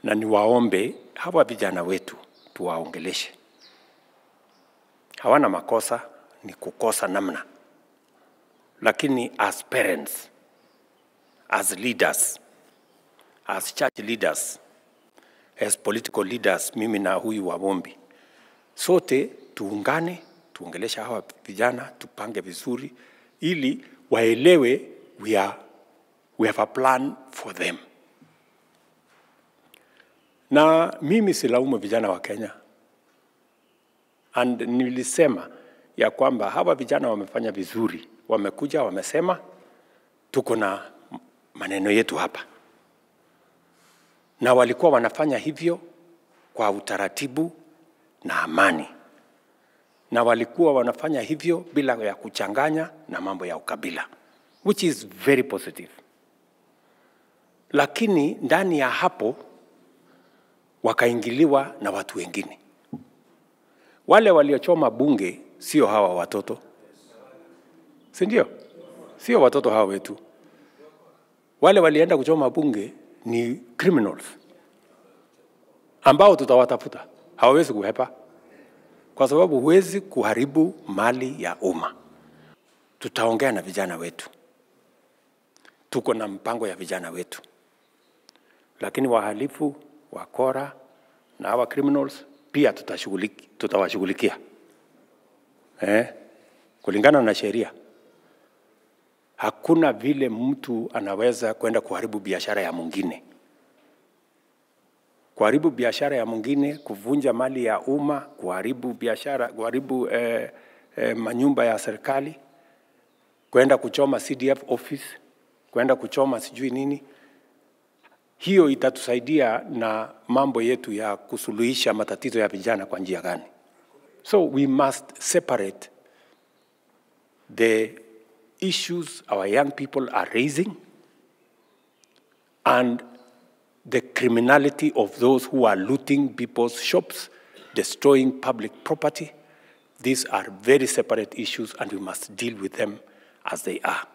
na niwaombe hawa vijana wetu tuwaongeleshe. Hawana makosa, ni kukosa namna. Lakini as parents, as leaders, as church leaders, as political leaders, mimi na huyu Wamombi, sote tuungane, tuongeleshe hawa vijana, tupange vizuri, ili waelewe we have a plan for them. Na mimi silaumu vijana wa Kenya. And nilisema ya kwamba hawa vijana wamefanya vizuri. Wamekuja, wamesema, tuko na maneno yetu hapa. Na walikuwa wanafanya hivyo kwa utaratibu na amani. Na walikuwa wanafanya hivyo bila ya kuchanganya na mambo ya ukabila. Which is very positive. Lakini ndani ya hapo wakaingiliwa na watu wengine. Wale waliochoma bunge sio hawa watoto. Si ndio? Sio watoto hawa wetu. Wale walienda kuchoma bunge ni criminals. Ambao tutawatafuta. Hawawezi kuhepa. Kwa sababu huwezi kuharibu mali ya umma. Tutaongea na vijana wetu. Tuko na mpango ya vijana wetu. Lakini wahalifu, wakora na hawa criminals pia tutawashughulikia. Kulingana na sheria. Hakuna vile mtu anaweza kwenda kuharibu biashara ya mwingine. Kuharibu biashara ya mwingine, kuvunja mali ya umma, kuharibu biashara, kuharibu manyumba ya serikali, kwenda kuchoma CDF office, kwenda kuchoma sijui nini. Hiyo itatusaidia na mambo yetu ya kusuluhisha matatizo ya vijana kwa njia gani. So we must separate the issues our young people are raising and the criminality of those who are looting people's shops, destroying public property. These are very separate issues and we must deal with them as they are.